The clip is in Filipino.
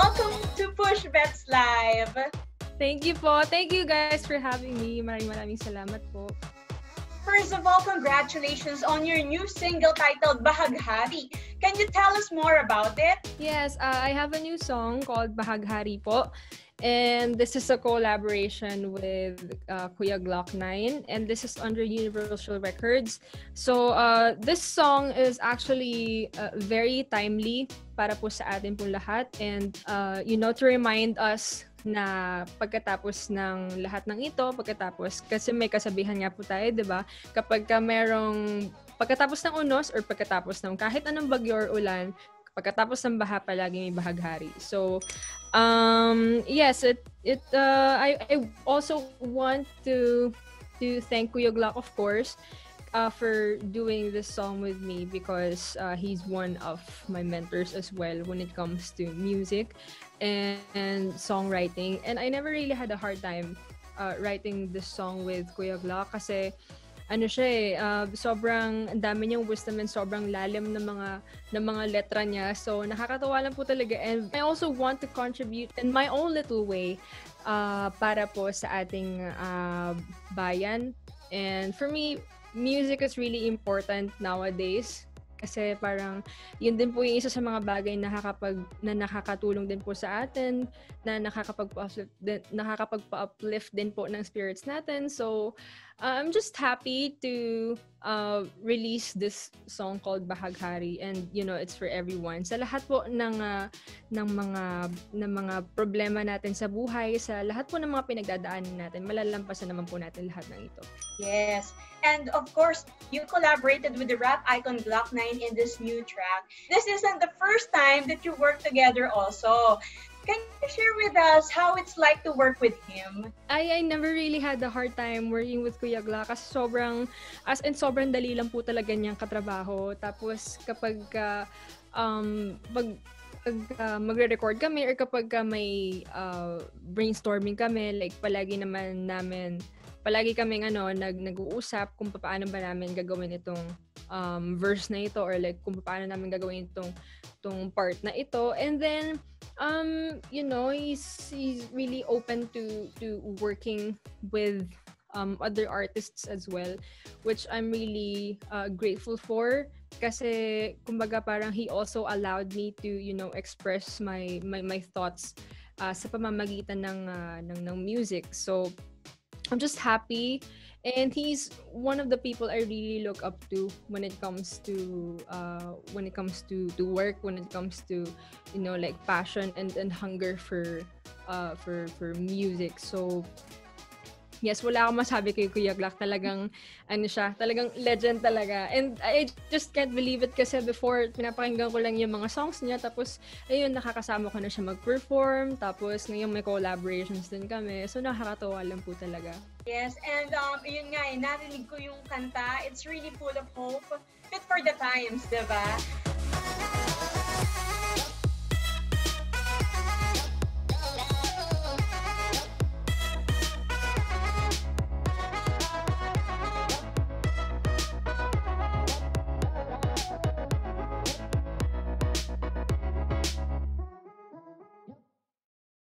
welcome to Push Bets Live. Thank you po. Thank you guys for having me. Maraming salamat po. First of all, congratulations on your new single titled Bahaghari. Can you tell us more about it? Yes, I have a new song called Bahaghari po. And this is a collaboration with Kuya Glock 9. And this is under Universal Records. So this song is actually very timely para po sa atin po lahat. And to remind us na pagkatapos ng lahat ng ito, kasi may kasabihan nga po tayo, di ba? Pagkatapos ng unos or pagkatapos ng kahit anong bagyo or ulan, pagkatapos ng baha palagi may bahaghari. So, yes, I also want to thank Kuya Glock, of course, for doing this song with me because he's one of my mentors as well when it comes to music and songwriting. And I never really had a hard time writing this song with Kuya Glock kasi sobrang dami niyang wisdom and sobrang lalim ng mga letra niya. So nakakatawa lang po talaga. And I also want to contribute in my own little way para po sa ating bayan. And for me, music is really important nowadays. Kasi parang yun din po yung isa sa mga bagay na nakakatulong din po sa atin, na nakakapagpa-uplift din po ng spirits natin. So, I'm just happy to release this song called Bahaghari, and it's for everyone. Sa lahat po ng mga problema natin sa buhay, sa lahat po ng mga pinagdadaanan natin, malalampasan naman po natin lahat ng ito. Yes. And of course, you collaborated with the rap icon Glock 9 in this new track. This isn't the first time that you work together also. Can you share with us how it's like to work with him? I never really had a hard time working with Kuya Glock kasi sobrang dali lang po talaga niyang katrabaho. Tapos kapag magre-record kami or kapag may brainstorming kami, like palagi kaming nag-uusap kung paano ba namin gagawin itong verse na ito, or like kung paano namin gagawin itong part na ito. And then he's really open to working with other artists as well, which I'm really grateful for. Kasi kumbaga parang he also allowed me to express my thoughts sa pamamagitan ng music. So I'm just happy, and he's one of the people I really look up to when it comes to work, when it comes to like passion and hunger for music. So yes, wala akong masabi kay Kuya Glock. Talagang talagang legend talaga. And I just can't believe it kasi before, pinapakinggan ko lang yung mga songs niya. Tapos, ayun, nakakasama ko na siya mag-perform. Tapos, ngayon may collaborations din kami. So, nakakatawa lang po talaga. Yes, and yun nga narinig ko yung kanta. It's really full of hope. Fit for the times, diba?